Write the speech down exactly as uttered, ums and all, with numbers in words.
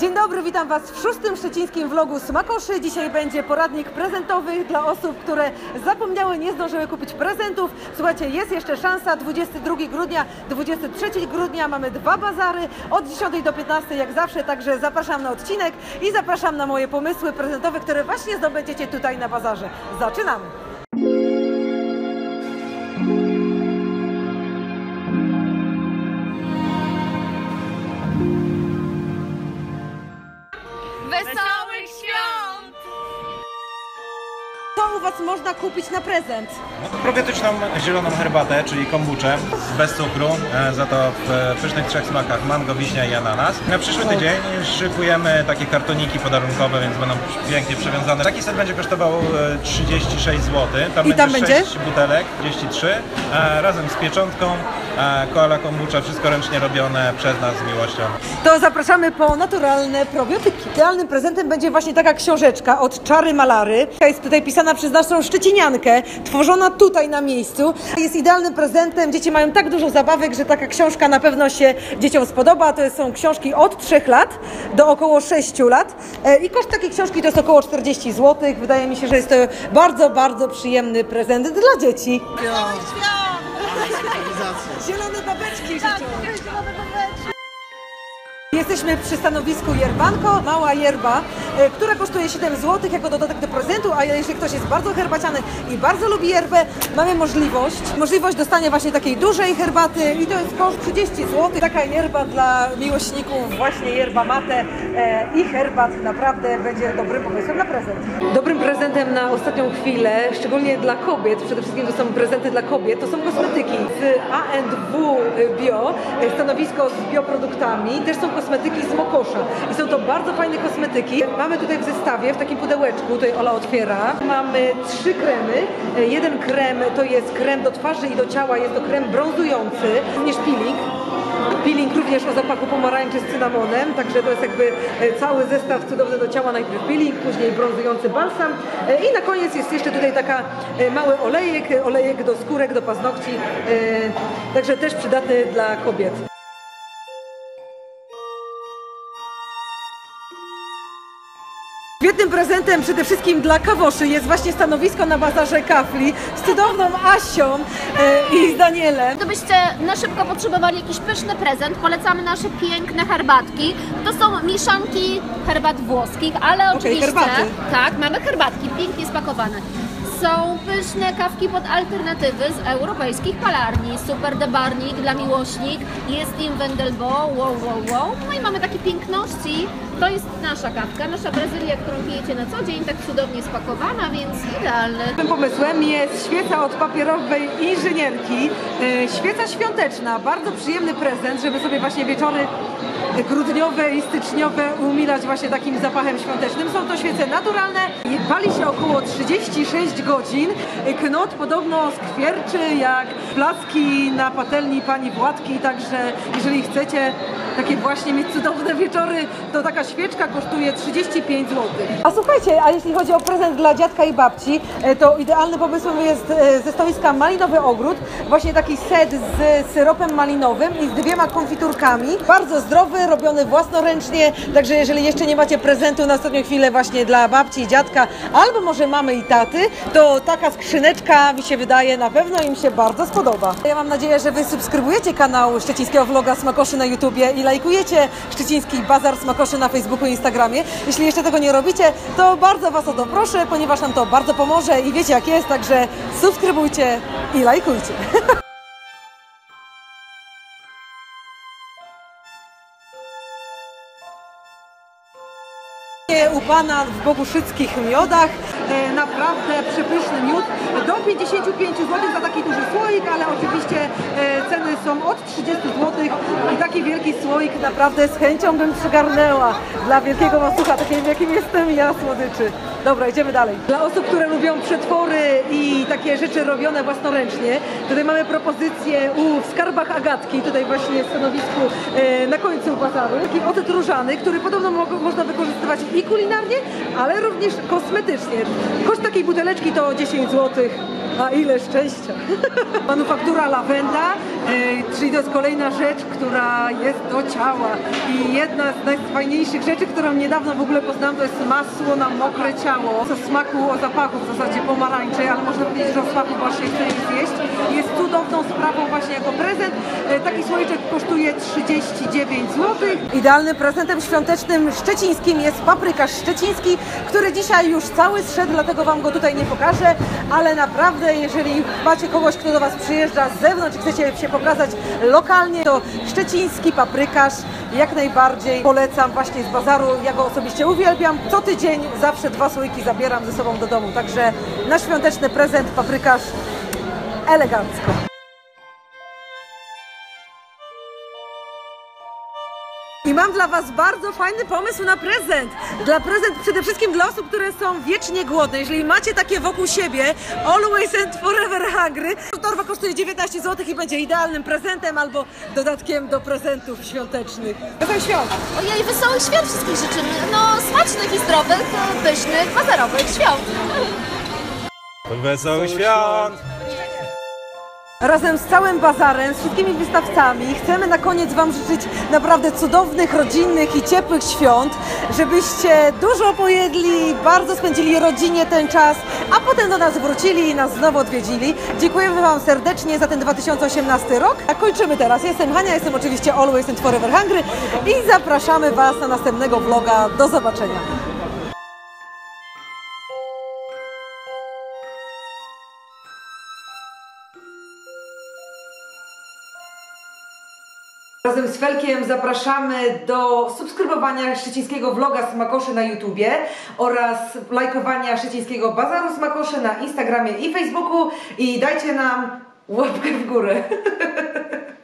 Dzień dobry, witam Was w szóstym szczecińskim vlogu Smakoszy. Dzisiaj będzie poradnik prezentowy dla osób, które zapomniały, nie zdążyły kupić prezentów. Słuchajcie, jest jeszcze szansa, dwudziestego drugiego grudnia, dwudziestego trzeciego grudnia mamy dwa bazary, od dziesiątej do piętnastej jak zawsze, także zapraszam na odcinek i zapraszam na moje pomysły prezentowe, które właśnie zdobędziecie tutaj na bazarze. Zaczynamy! Wesołych świąt! Co u Was można kupić na prezent? No, probiotyczną zieloną herbatę, czyli kombuczę bez cukru, e, za to w pysznych trzech smakach mango, wiśnia i ananas. Na przyszły tydzień szykujemy takie kartoniki podarunkowe, więc będą pięknie przewiązane. Taki set będzie kosztował trzydzieści sześć złotych. Tam I tam będzie będzie sześć butelek, trzydzieści trzy, e, razem z pieczątką, e, koala kombucha, wszystko ręcznie robione przez nas z miłością. To zapraszamy po naturalne probiotyki. Idealnym prezentem będzie właśnie taka książeczka od Czary Malary. Jest tutaj pisana przez naszą szczeciniankę, tworzona tutaj na miejscu. Jest idealnym prezentem. Dzieci mają tak dużo zabawek, że taka książka na pewno się dzieciom spodoba. To są książki od trzech lat do około sześciu lat. I koszt takiej książki to jest około czterdzieści złotych. Wydaje mi się, że jest to bardzo, bardzo przyjemny prezent dla dzieci. Wesołych świąt! Zielone babeczki Tak, życzą. zielone babeczki. Jesteśmy przy stanowisku Yerbanko, mała yerba, e, która kosztuje siedem złotych jako dodatek do prezentu, a jeżeli ktoś jest bardzo herbaciany i bardzo lubi yerbę, mamy możliwość, możliwość dostania właśnie takiej dużej herbaty i to jest koszt trzydzieści złotych. Taka yerba dla miłośników właśnie yerba mate e, i herbat naprawdę będzie dobrym pomysłem na prezent. Dobrym prezentem na ostatnią chwilę, szczególnie dla kobiet, przede wszystkim to są prezenty dla kobiet, to są kosmetyki z A and W Bio, e, stanowisko z bioproduktami, też są kosmetyki z Mokosza i są to bardzo fajne kosmetyki. Mamy tutaj w zestawie, w takim pudełeczku, tutaj Ola otwiera, mamy trzy kremy. Jeden krem to jest krem do twarzy i do ciała, jest to krem brązujący, również peeling. Peeling również o zapachu pomarańczy z cynamonem, także to jest jakby cały zestaw cudowny do ciała, najpierw peeling, później brązujący balsam i na koniec jest jeszcze tutaj taka mały olejek, olejek do skórek, do paznokci, także też przydatny dla kobiet. Świetnym prezentem przede wszystkim dla kawoszy jest właśnie stanowisko na bazarze Kafli z cudowną Asią e, i z Danielem. Gdybyście na szybko potrzebowali jakiś pyszny prezent, polecamy nasze piękne herbatki. To są mieszanki herbat włoskich, ale Okej, oczywiście... herbaty. Tak, mamy herbatki, pięknie spakowane. Są pyszne kawki pod alternatywy z europejskich palarni. Super debarnik dla miłośnik, jest im Wendelbo, wow, wow, wow. No i mamy takie piękności. To jest nasza kawka, nasza Brazylia, którą pijecie na co dzień, tak cudownie spakowana, więc idealne. Tym pomysłem jest świeca od papierowej inżynierki. E, świeca świąteczna, bardzo przyjemny prezent, żeby sobie właśnie wieczory grudniowe i styczniowe umilać właśnie takim zapachem świątecznym. Są to świece naturalne, pali się około trzydzieści sześć godzin. Knot podobno skwierczy jak blaski na patelni pani Władki, także jeżeli chcecie takie właśnie mieć cudowne wieczory, to taka świeczka kosztuje trzydzieści pięć złotych. A słuchajcie, a jeśli chodzi o prezent dla dziadka i babci, to idealnym pomysłem jest ze stoiska Malinowy Ogród, właśnie taki set z syropem malinowym i z dwiema konfiturkami. Bardzo zdrowy, robiony własnoręcznie, także jeżeli jeszcze nie macie prezentu na ostatnią chwilę właśnie dla babci i dziadka, albo może mamy i taty, to taka skrzyneczka mi się wydaje, na pewno im się bardzo spodoba. Ja mam nadzieję, że Wy subskrybujecie kanał szczecińskiego vloga Smakoszy na YouTubie i lajkujecie szczeciński bazar Smakoszy na Facebooku i Instagramie. Jeśli jeszcze tego nie robicie, to bardzo Was o to proszę, ponieważ nam to bardzo pomoże i wiecie jak jest, także subskrybujcie i lajkujcie. U Pana w boguszyckich miodach, e, naprawdę przepyszny miód, do pięćdziesięciu pięciu złotych za taki duży słoik, ale oczywiście e, ceny są od trzydziestu złotych i taki wielki słoik naprawdę z chęcią bym przygarnęła dla wielkiego masucha, takim jakim jestem ja, słodyczy. Dobra, idziemy dalej. Dla osób, które lubią przetwory i takie rzeczy robione własnoręcznie, tutaj mamy propozycję u w skarbach Agatki, tutaj właśnie w stanowisku e, na końcu bazaru. Taki ocet różany, który podobno mo można wykorzystywać i kulinarnie, ale również kosmetycznie. Koszt takiej buteleczki to dziesięć złotych. A ile szczęścia! Manufaktura Lawenda, e, czyli to jest kolejna rzecz, która jest do ciała. I jedna z najfajniejszych rzeczy, którą niedawno w ogóle poznałam, to jest masło na mokre ciało. O smaku, o zapachu w zasadzie pomarańczy, ale można powiedzieć, że o smaku właśnie chce je zjeść. Jest cudowną sprawą właśnie jako prezent. E, taki słoiczek kosztuje trzydzieści dziewięć złotych. Idealnym prezentem świątecznym szczecińskim jest paprykarz szczeciński, który dzisiaj już cały zszedł, dlatego Wam go tutaj nie pokażę, ale naprawdę, jeżeli macie kogoś, kto do Was przyjeżdża z zewnątrz i chcecie się pokazać lokalnie, to szczeciński paprykarz jak najbardziej polecam właśnie z bazaru. Ja go osobiście uwielbiam. Co tydzień zawsze dwa słoiki zabieram ze sobą do domu, także na świąteczny prezent paprykarz elegancko. I mam dla Was bardzo fajny pomysł na prezent. Dla prezent przede wszystkim dla osób, które są wiecznie głodne. Jeżeli macie takie wokół siebie, always and forever hungry, torba kosztuje dziewiętnaście złotych i będzie idealnym prezentem albo dodatkiem do prezentów świątecznych. Wesołych świąt! Ojej, wesołych świąt wszystkich życzymy. No, smacznych i zdrowych, pysznych, bazarowych świąt. Wesołych świąt! Razem z całym bazarem, z wszystkimi wystawcami chcemy na koniec Wam życzyć naprawdę cudownych, rodzinnych i ciepłych świąt, żebyście dużo pojedli, bardzo spędzili rodzinnie ten czas, a potem do nas wrócili i nas znowu odwiedzili. Dziękujemy Wam serdecznie za ten dwa tysiące osiemnasty rok. A kończymy teraz. Jestem Hania, jestem oczywiście Always and Forever Hungry i zapraszamy Was na następnego vloga. Do zobaczenia. Razem z Felkiem zapraszamy do subskrybowania szczecińskiego vloga Smakoszy na YouTubie oraz lajkowania szczecińskiego bazaru Smakoszy na Instagramie i Facebooku i dajcie nam łapkę w górę.